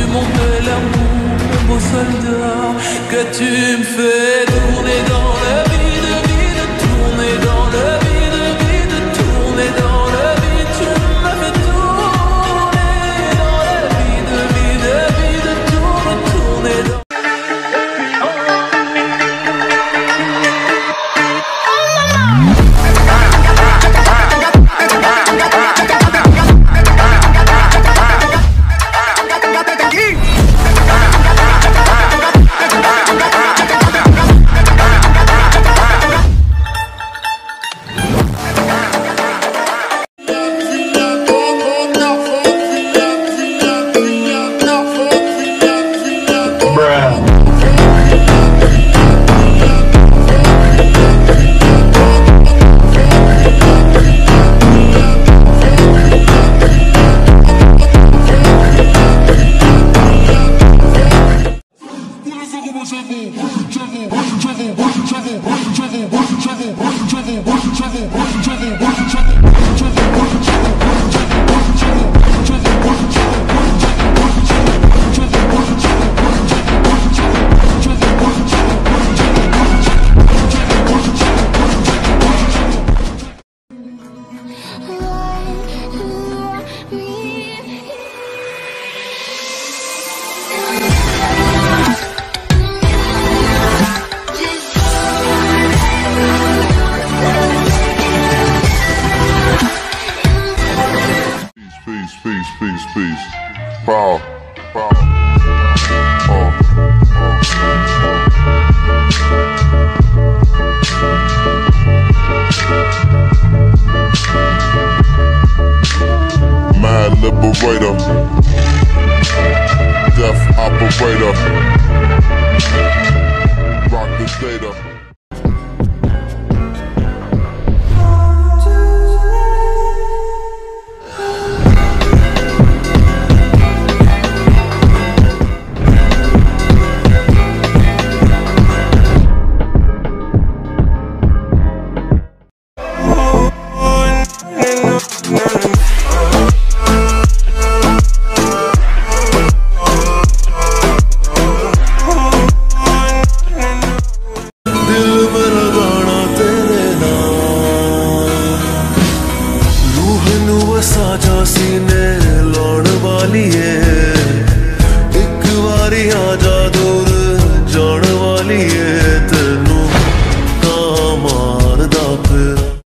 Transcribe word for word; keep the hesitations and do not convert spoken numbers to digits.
mon bel amour, mon beau soldat, que tu me fais tourner dans le vide, vide, tourner dans le vide, vide, tourner dans le vide, tu me fais tourner dans le vide, vide, vide, tourne, tourner dans Peace, peace, peace. Power, power. Oh, Mad liberator, death operator.